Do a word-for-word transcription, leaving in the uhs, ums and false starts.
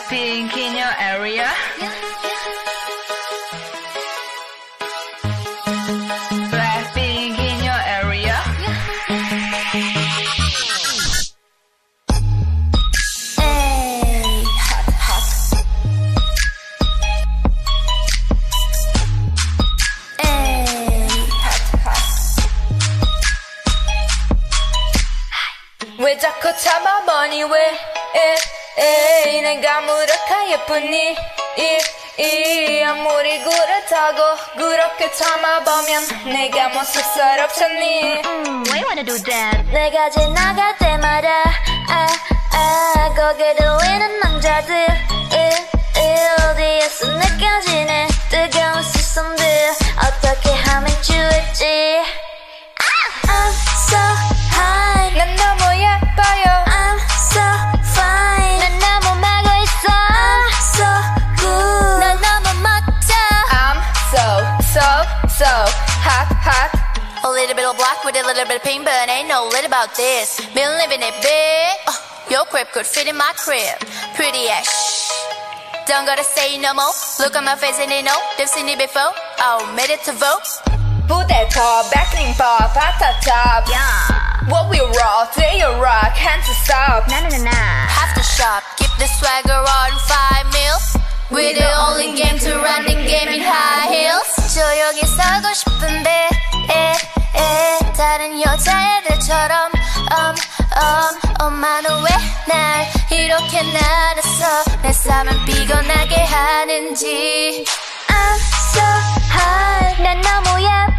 Blackpink in your area? Blackpink in your area? Ay, hot, hot. Ay, hot, hot. 왜 자꾸 참아보니 왜 에, 에, 내가 무력하 예쁘니 이, 이 아무리 그렇다고 그렇게 참아보면 내가 뭐 쑥스럽잖니 Why you wanna do that? 내가 지나갈 때마다 아, 아 거기에 들리는 남자들 이, 이 어디에서 느껴지는 뜨거운 시선들 어떻게 하면 좋을지 I'm so high 난 너무 예뻐요 I'm so fine 난 너무 마고 있어 I'm so good 난 너무 멋져 I'm so so so hot hot A little bit of black with a little bit of pink, but ain't no lit about this. Been living it big. Uh, your crib could fit in my crib. Pretty ass. Don't gotta say no more. Look at my face and they know they've seen it before. Oh, made it to vote. 부대터, backing bar, pata top. Yeah. What we rock, they you rock, hands to stop. Na na na na. Have to shop, keep the swagger on five mil. We the only game to run the game in high heels. 조용히 살고 싶은데. 에, 에, 다른 여자애들처럼 um, um, 엄마는 왜 날 이렇게 나눠서 내 삶을 피곤하게 하는지 I'm so high 난 너무 예뻐